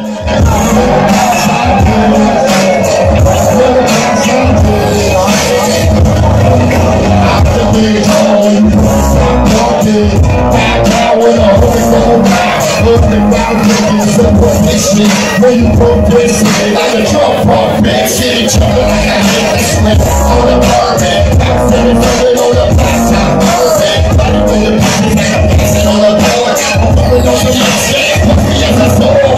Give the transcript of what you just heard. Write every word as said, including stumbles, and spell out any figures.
When you progress it, like a drum pump, man, shit, jumping like a hand slip on the bourbon, passing it on the blacktop, bourbon, body with the pieces like a passing on the board, I'm pulling on the mix, yeah, puppy as a sword.